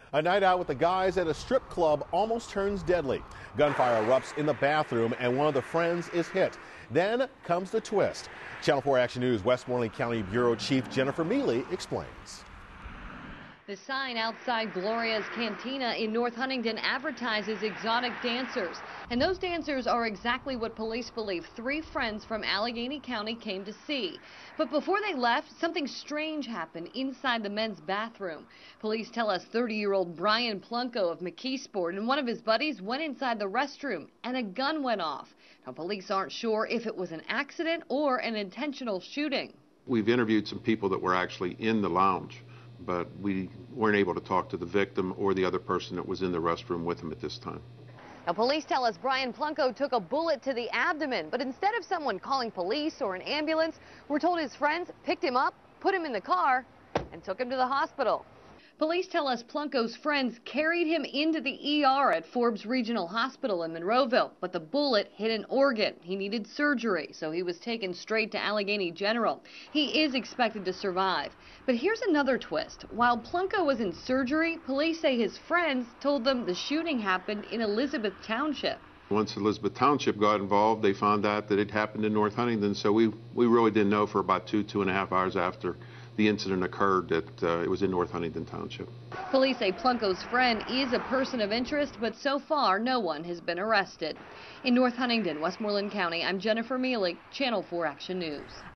A night out with the guys at a strip club almost turns deadly. Gunfire erupts in the bathroom and one of the friends is hit. Then comes the twist. Channel 4 Action News Westmoreland County Bureau Chief Jennifer Mealy explains. The sign outside Gloria's Cantina in North Huntingdon advertises exotic dancers. And those dancers are exactly what police believe 3 friends from Allegheny County came to see. But before they left, something strange happened inside the men's bathroom. Police tell us 30-year-old Brian Plunko of McKeesport and one of his buddies went inside the restroom and a gun went off. Now, police aren't sure if it was an accident or an intentional shooting. We've interviewed some people that were actually in the lounge, but we weren't able to talk to the victim or the other person that was in the restroom with him at this time. Now, police tell us Brian Plunko took a bullet to the abdomen, but instead of someone calling police or an ambulance, we're told his friends picked him up, put him in the car, and took him to the hospital. Police tell us Plunko's friends carried him into the ER at Forbes Regional Hospital in Monroeville, but the bullet hit an organ. He needed surgery, so he was taken straight to Allegheny General. He is expected to survive. But here's another twist. While Plunko was in surgery, police say his friends told them the shooting happened in Elizabeth Township. Once Elizabeth Township got involved, they found out that it happened in North Huntingdon, so we really didn't know for about 2.5 hours after the incident occurred that it was in North Huntingdon Township. Police say Plunko's friend is a person of interest, but so far no one has been arrested. In North Huntingdon, Westmoreland County, I'm Jennifer Mealy, Channel 4 Action News.